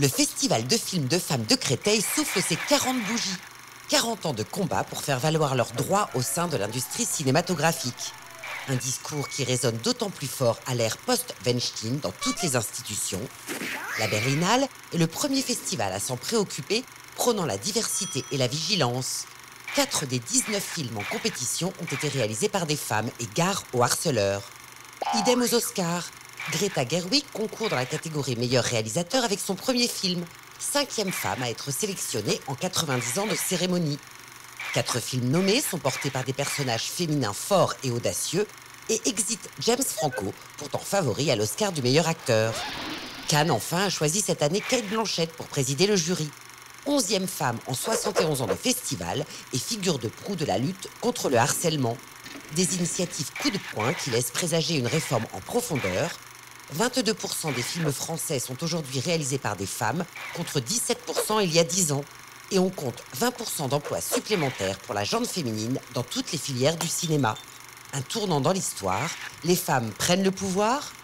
Le festival de films de femmes de Créteil souffle ses 40 bougies. 40 ans de combat pour faire valoir leurs droits au sein de l'industrie cinématographique. Un discours qui résonne d'autant plus fort à l'ère post-Weinstein dans toutes les institutions. La Berlinale est le premier festival à s'en préoccuper, prônant la diversité et la vigilance. 4 des 19 films en compétition ont été réalisés par des femmes et gare aux harceleurs. Idem aux Oscars. Greta Gerwig concourt dans la catégorie meilleur réalisateur avec son premier film, 5e femme à être sélectionnée en 90 ans de cérémonie. 4 films nommés sont portés par des personnages féminins forts et audacieux et Exit James Franco, pourtant favori à l'Oscar du meilleur acteur. Cannes, enfin, a choisi cette année Cate Blanchett pour présider le jury. 11e femme en 71 ans de festival et figure de proue de la lutte contre le harcèlement. Des initiatives coup de poing qui laissent présager une réforme en profondeur. 22% des films français sont aujourd'hui réalisés par des femmes, contre 17% il y a 10 ans. Et on compte 20% d'emplois supplémentaires pour la gente féminine dans toutes les filières du cinéma. Un tournant dans l'histoire, les femmes prennent le pouvoir,